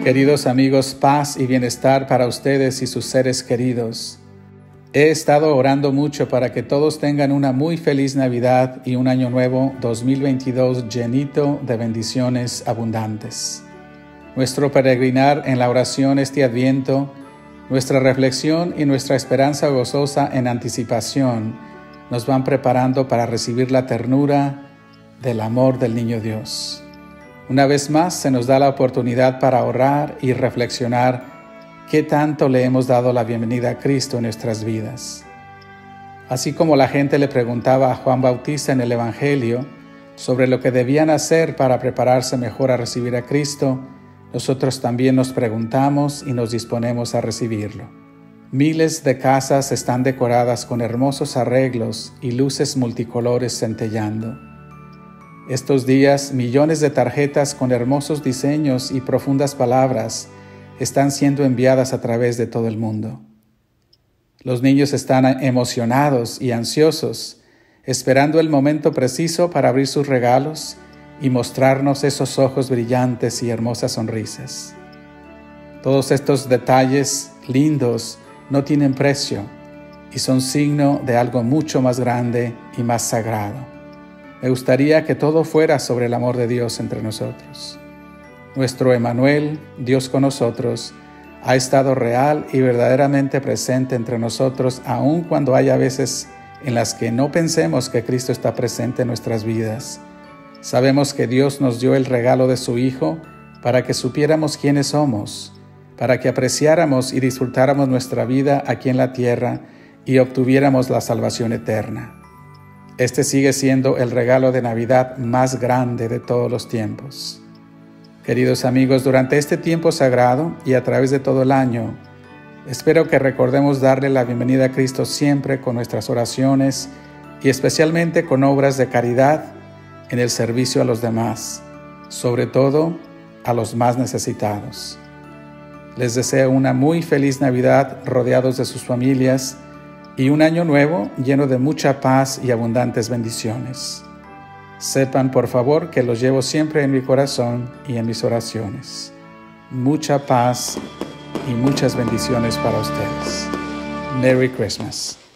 Queridos amigos, paz y bienestar para ustedes y sus seres queridos. He estado orando mucho para que todos tengan una muy feliz Navidad y un año nuevo 2022 llenito de bendiciones abundantes. Nuestro peregrinar en la oración este Adviento, nuestra reflexión y nuestra esperanza gozosa en anticipación nos van preparando para recibir la ternura del amor del Niño Dios. Una vez más se nos da la oportunidad para orar y reflexionar qué tanto le hemos dado la bienvenida a Cristo en nuestras vidas. Así como la gente le preguntaba a Juan Bautista en el Evangelio sobre lo que debían hacer para prepararse mejor a recibir a Cristo, nosotros también nos preguntamos y nos disponemos a recibirlo. Miles de casas están decoradas con hermosos arreglos y luces multicolores centellando. Estos días, millones de tarjetas con hermosos diseños y profundas palabras están siendo enviadas a través de todo el mundo. Los niños están emocionados y ansiosos, esperando el momento preciso para abrir sus regalos y mostrarnos esos ojos brillantes y hermosas sonrisas. Todos estos detalles lindos no tienen precio y son signo de algo mucho más grande y más sagrado. Me gustaría que todo fuera sobre el amor de Dios entre nosotros. Nuestro Emmanuel, Dios con nosotros, ha estado real y verdaderamente presente entre nosotros, aun cuando haya veces en las que no pensemos que Cristo está presente en nuestras vidas. Sabemos que Dios nos dio el regalo de su Hijo para que supiéramos quiénes somos, para que apreciáramos y disfrutáramos nuestra vida aquí en la tierra y obtuviéramos la salvación eterna. Este sigue siendo el regalo de Navidad más grande de todos los tiempos. Queridos amigos, durante este tiempo sagrado y a través de todo el año, espero que recordemos darle la bienvenida a Cristo siempre con nuestras oraciones y especialmente con obras de caridad en el servicio a los demás, sobre todo a los más necesitados. Les deseo una muy feliz Navidad rodeados de sus familias y un año nuevo lleno de mucha paz y abundantes bendiciones. Sepan, por favor, que los llevo siempre en mi corazón y en mis oraciones. Mucha paz y muchas bendiciones para ustedes. Merry Christmas.